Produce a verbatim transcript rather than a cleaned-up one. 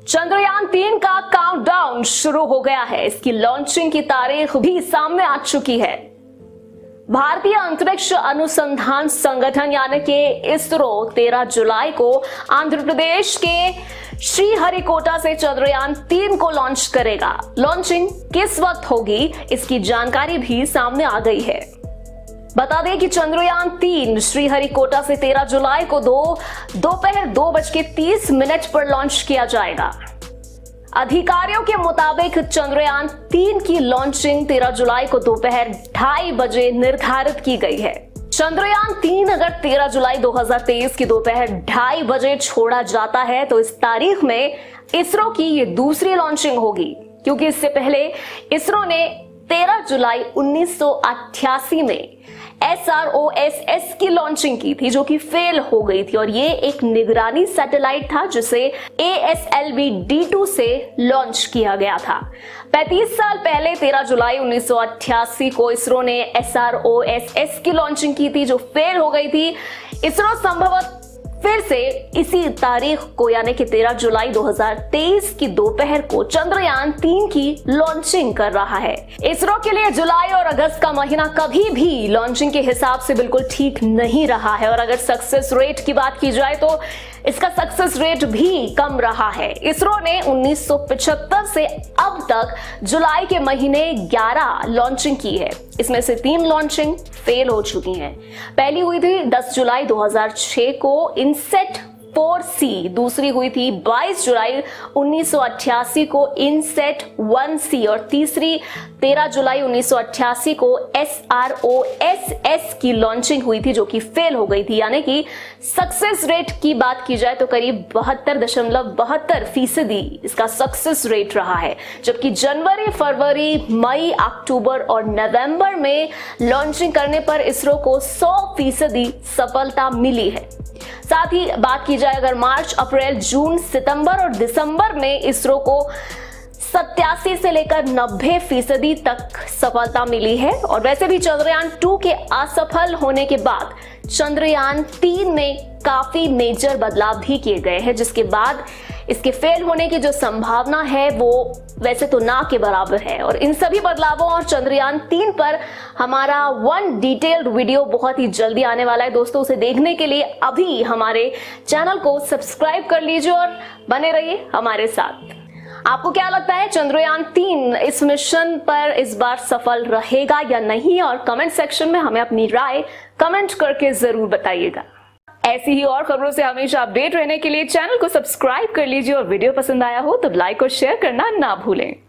चंद्रयान तीन का काउंटडाउन शुरू हो गया है। इसकी लॉन्चिंग की तारीख भी सामने आ चुकी है। भारतीय अंतरिक्ष अनुसंधान संगठन यानी कि इसरो तेरह जुलाई को आंध्र प्रदेश के श्रीहरिकोटा से चंद्रयान तीन को लॉन्च करेगा। लॉन्चिंग किस वक्त होगी, इसकी जानकारी भी सामने आ गई है। बता दें कि चंद्रयान तीन श्रीहरिकोटा से तेरह जुलाई को दो दोपहर दो बज के तीस मिनट पर लॉन्च किया जाएगा। अधिकारियों के मुताबिक चंद्रयान तीन की लॉन्चिंग तेरह जुलाई को दोपहर ढाई बजे निर्धारित की गई है। चंद्रयान तीन अगर तेरह जुलाई दो हज़ार तेईस की दोपहर ढाई बजे छोड़ा जाता है तो इस तारीख में इसरो की ये दूसरी लॉन्चिंग होगी, क्योंकि इससे पहले इसरो ने तेरह जुलाई उन्नीस सौ अट्ठासी में S R O S S की लॉन्चिंग की थी, जो कि फेल हो गई थी और ये एक निगरानी सैटेलाइट था जिसे A S L V D two से लॉन्च किया गया था। पैंतीस साल पहले तेरह जुलाई उन्नीस सौ अट्ठासी को इसरो ने S R O S S की लॉन्चिंग की थी, जो फेल हो गई थी। इसरो संभवतः फिर से इसी तारीख को यानी कि तेरह जुलाई दो हज़ार तेईस की दोपहर को चंद्रयान तीन की लॉन्चिंग कर रहा है। इसरो के लिए जुलाई और अगस्त का महीना कभी भी लॉन्चिंग के हिसाब से बिल्कुल ठीक नहीं रहा है और अगर सक्सेस रेट की बात की जाए तो इसका सक्सेस रेट भी कम रहा है। इसरो ने उन्नीस सौ पचहत्तर से अब तक जुलाई के महीने ग्यारह लॉन्चिंग की है। इसमें से तीन लॉन्चिंग फेल हो चुकी हैं। पहली हुई थी दस जुलाई दो हज़ार छह को इनसेट फोर सी, दूसरी हुई थी बाईस जुलाई उन्नीस सौ अट्ठासी को इनसेट वन सी और तीसरी तेरह जुलाई उन्नीस सौ अट्ठासी को S R O S S की लॉन्चिंग हुई थी, जो कि फेल हो गई थी। यानी कि सक्सेस रेट की बात की जाए तो करीब बहत्तर दशमलव बहत्तर फीसदी इसका सक्सेस रेट रहा है, जबकि जनवरी, फरवरी, मई, अक्टूबर और नवंबर में लॉन्चिंग करने पर इसरो को सौ फीसदी सफलता मिली है। साथ ही बात की जाए अगर मार्च, अप्रैल, जून, सितंबर और दिसंबर में इसरो को सत्तासी से लेकर नब्बे फीसदी तक सफलता मिली है। और वैसे भी चंद्रयान टू के असफल होने के बाद चंद्रयान तीन में काफी मेजर बदलाव भी किए गए हैं, जिसके बाद इसके फेल होने की जो संभावना है वो वैसे तो ना के बराबर है। और इन सभी बदलावों और चंद्रयान तीन पर हमारा वन डिटेल्ड वीडियो बहुत ही जल्दी आने वाला है दोस्तों। उसे देखने के लिए अभी हमारे चैनल को सब्सक्राइब कर लीजिए और बने रहिए हमारे साथ। आपको क्या लगता है, चंद्रयान तीन इस मिशन पर इस बार सफल रहेगा या नहीं? और कमेंट सेक्शन में हमें अपनी राय कमेंट करके जरूर बताइएगा। ऐसी ही और खबरों से हमेशा अपडेट रहने के लिए चैनल को सब्सक्राइब कर लीजिए और वीडियो पसंद आया हो तो लाइक और शेयर करना ना भूलें।